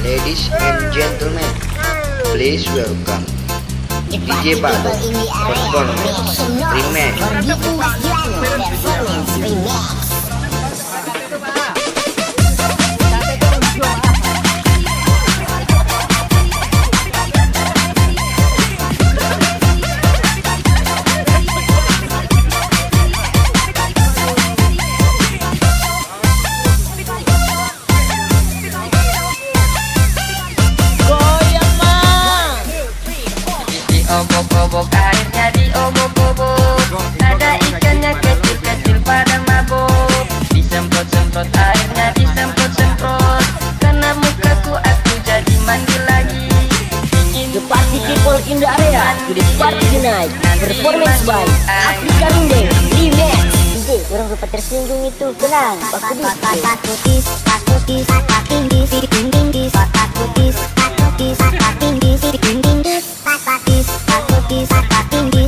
Ladies and gentlemen, please welcome DJ Pado Performance Remix. Obok-obok airnya diobok-obok, ada ikannya kecil-kecil pada mabok. Disemprot-semprot airnya disemprot-semprot, karena mukaku aku jadi mandi lagi. The party people in the area to the party tonight. Performance by Afrika Rindeng Remix. DJ, orang lupa tersinggung itu, tenang. Pakutis, pakutis, pakutis, pakutis, pakutis, pakutis, pakutis, pakutis, pakutis, pakutis, pakutis,